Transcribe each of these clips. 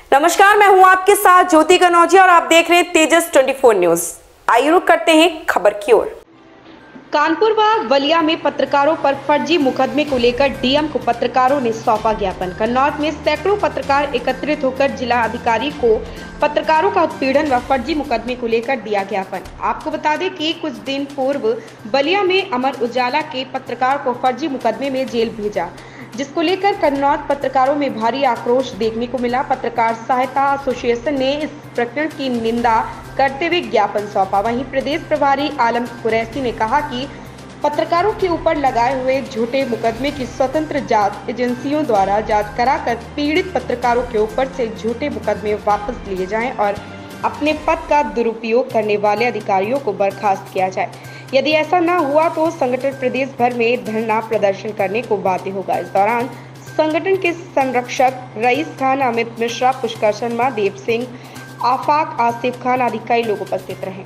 नमस्कार, मैं हूं आपके साथ ज्योति कनौजिया और आप देख रहे हैं तेजस 24 न्यूज। आइए रुक करते हैं खबर की ओर। कानपुर व बलिया में पत्रकारों पर फर्जी मुकदमे को लेकर डीएम को पत्रकारों ने सौंपा ज्ञापन। कन्नौज में सैकड़ों पत्रकार एकत्रित होकर जिला अधिकारी को पत्रकारों का उत्पीड़न व फर्जी मुकदमे को लेकर दिया ज्ञापन। आपको बता दें कि कुछ दिन पूर्व बलिया में अमर उजाला के पत्रकार को फर्जी मुकदमे में जेल भेजा, जिसको लेकर कन्नौज पत्रकारों में भारी आक्रोश देखने को मिला। पत्रकार सहायता एसोसिएशन ने इस प्रकरण की निंदा करते हुए ज्ञापन सौंपा। वहीं प्रदेश प्रभारी आलम कुरैशी ने कहा कि पत्रकारों के ऊपर लगाए हुए झूठे मुकदमे की स्वतंत्र जांच एजेंसियों द्वारा जांच कराकर पीड़ित पत्रकारों के ऊपर से झूठे मुकदमे वापस लिए जाएं और अपने पद का दुरुपयोग करने वाले अधिकारियों को बर्खास्त किया जाए। यदि ऐसा न हुआ तो संगठन प्रदेश भर में धरना प्रदर्शन करने को बाध्य होगा। इस दौरान संगठन के संरक्षक रईस खान, अमित मिश्रा, पुष्कर शर्मा, देव सिंह, आफाक, आसिफ खान आदि कई लोग उपस्थित रहे।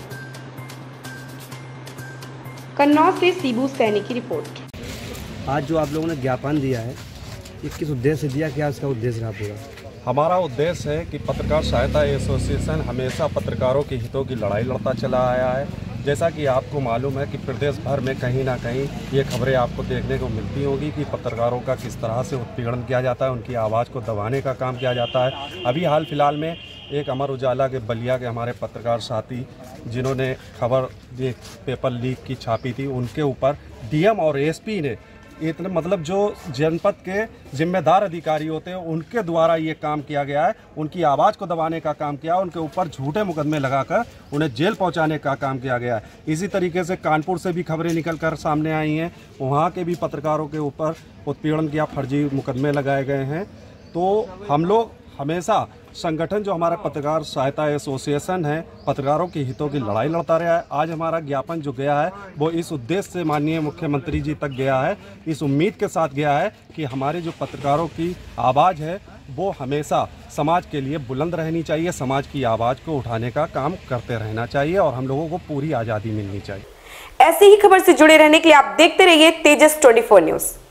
कन्नौज से सीबू सैनी की रिपोर्ट। आज जो आप लोगों ने ज्ञापन दिया है, ये किस उद्देश्य से दिया, क्या इसका उद्देश्य रहा पूरा? हमारा उद्देश्य है कि पत्रकार सहायता एसोसिएशन हमेशा पत्रकारों के हितों की लड़ाई लड़ता चला आया है। जैसा कि आपको मालूम है कि प्रदेश भर में कहीं ना कहीं ये खबरें आपको देखने को मिलती होंगी कि पत्रकारों का किस तरह से उत्पीड़न किया जाता है, उनकी आवाज़ को दबाने का काम किया जाता है। अभी हाल फिलहाल में एक अमर उजाला के बलिया के हमारे पत्रकार साथी जिन्होंने खबर ये पेपर लीक की छापी थी, उनके ऊपर डीएम और एसपी ने इतने मतलब जो जनपद के जिम्मेदार अधिकारी होते हैं उनके द्वारा ये काम किया गया है। उनकी आवाज़ को दबाने का काम किया, उनके ऊपर झूठे मुकदमे लगाकर उन्हें जेल पहुंचाने का काम किया गया है। इसी तरीके से कानपुर से भी खबरें निकल कर सामने आई हैं, वहाँ के भी पत्रकारों के ऊपर उत्पीड़न किया, फर्जी मुकदमे लगाए गए हैं। तो हम लोग हमेशा संगठन जो हमारा पत्रकार सहायता एसोसिएशन है, पत्रकारों के हितों की लड़ाई लड़ता रहा है। आज हमारा ज्ञापन जो गया है वो इस उद्देश्य से माननीय मुख्यमंत्री जी तक गया है, इस उम्मीद के साथ गया है कि हमारे जो पत्रकारों की आवाज़ है वो हमेशा समाज के लिए बुलंद रहनी चाहिए, समाज की आवाज़ को उठाने का काम करते रहना चाहिए और हम लोगों को पूरी आज़ादी मिलनी चाहिए। ऐसी ही खबर से जुड़े रहने के लिए आप देखते रहिए तेजस 24 न्यूज।